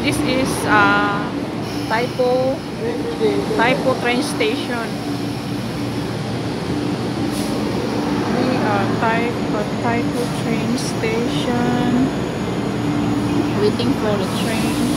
This is Taipo train station. We are Taipo train station. Waiting for the train.